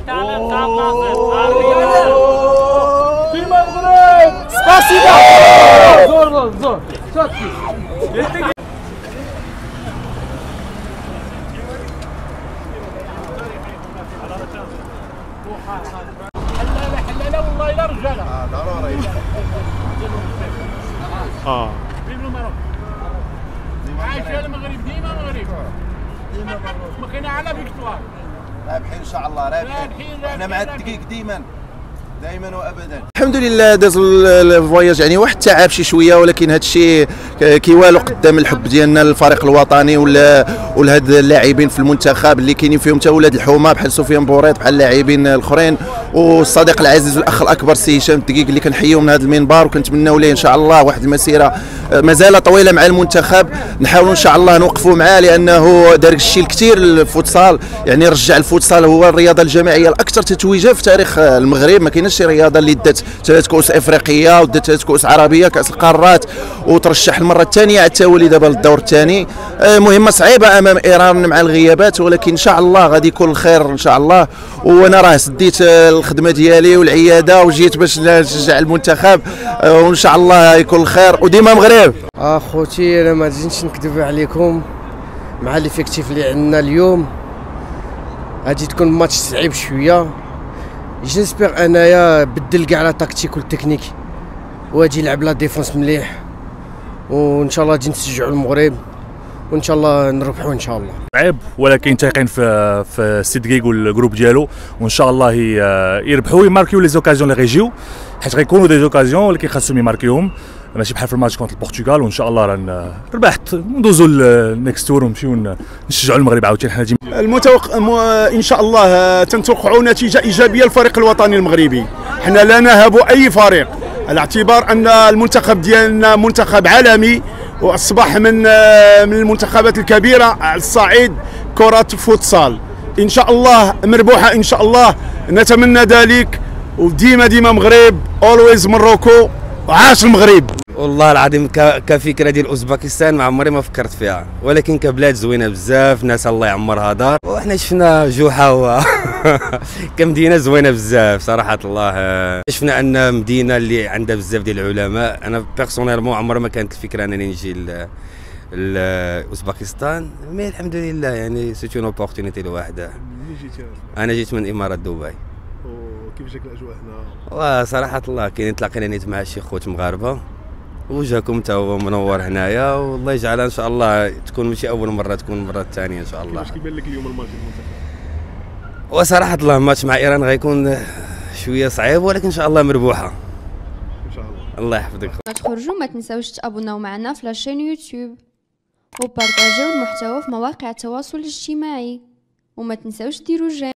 ديما المغرب سباسيبا زور زور حلاله والله الا رجاله ضروري فين المغرب عايش المغرب ديما مغرب مخينا على فيكتوار رابحين ان شاء الله رابحين احنا مع الدقيق ديما وابدا. الحمد لله داز الفواياج يعني واحد تعب شي شويه، ولكن هذا الشيء كيوالو قدام الحب ديالنا للفريق الوطني ولهاد اللاعبين في المنتخب اللي كاينين فيهم حتى ولاد الحومه بحال سفيان بوريط بحال اللاعبين الاخرين، والصديق العزيز والاخ الاكبر السي هشام الدقيق اللي كنحييهم من هذا المنبر وكنتمناو ليه ان شاء الله واحد المسيره مازال طويله مع المنتخب. نحاولوا ان شاء الله نوقفوا معاه لانه دار الشيء الكثير الفوتسال، يعني رجع الفوتسال هو الرياضه الجماعيه الاكثر تتويجا في تاريخ المغرب. ما كايناش شي رياضه اللي دات 3 كؤوس افريقيه ودات 3 كؤوس عربيه كاس القارات وترشح المره الثانيه على التوالي دابا للدور الثاني. مهمه صعيبه امام ايران مع الغيابات، ولكن ان شاء الله غادي يكون الخير ان شاء الله. وانا راه سديت الخدمه ديالي والعياده وجيت باش نشجع المنتخب وان شاء الله يكون الخير وديما مغرب. اخوتي انا ما نجيش نكذب عليكم، مع ليفيكتيف اللي عندنا اليوم غادي تكون ماتش صعيب شويه. جيسبيغ انايا بدل كاع لا تاكتيك والتكنيك واجي يلعب لا ديفونس مليح، وان شاء الله غادي نسجعوا المغرب وان شاء الله نربحوا ان شاء الله. صعيب ولكن تايقين في سي دقيق والجروب ديالو، وان شاء الله يربحوا ويماركيو لي زوكازيون اللي غيجيو، حيت غيكونوا دي زوكازيون ولكن خاصهم يماركيوهم، ماشي بحال في الماتش كونت البرتغال. وان شاء الله راه ربحت ندوزو للنيكست تور ونمشيو نشجعوا المغرب عاوتاني. حنا ان شاء الله تنتوقعوا نتيجه ايجابيه للفريق الوطني المغربي. حنا لا نهاب اي فريق على اعتبار ان المنتخب ديالنا منتخب عالمي واصبح من المنتخبات الكبيره على الصعيد كره فوتسال. ان شاء الله مربوحه ان شاء الله، نتمنى ذلك. وديما مغرب اولويز موروكو وعاش المغرب. والله العظيم كفكره ديال اوزباكستان ما عمري ما فكرت فيها، ولكن كبلاد زوينه بزاف، ناس الله يعمرها دار، وحنا شفنا جوحه كمدينه زوينه بزاف صراحه الله. شفنا ان مدينه اللي عندها بزاف ديال العلماء. انا بيرسونيلمون عمرها ما كانت الفكره انني نجي لاوزباكستان، مي الحمد لله يعني سيت اون اوبورتونيتي لوحدها. انا جيت من امارات دبي. كيف جاك الاجواء هنا؟ وصراحه الله كاين تلاقينا نيت مع شي خوت مغاربه، وجهكم تا هو منور هنايا، والله يجعلها ان شاء الله تكون ماشي اول مره، تكون المره الثانيه ان شاء الله. كيفاش كيبان لك اليوم الماتش المنتخب؟ وصراحه الله الماتش مع ايران غيكون شويه صعيب، ولكن ان شاء الله مربوحه ان شاء الله. الله يحفظك. تخرجوا ما تنساوش تابوناو معنا في لاشين يوتيوب وبارطاجيو المحتوى في مواقع التواصل الاجتماعي، وما تنساوش ديروا جيم.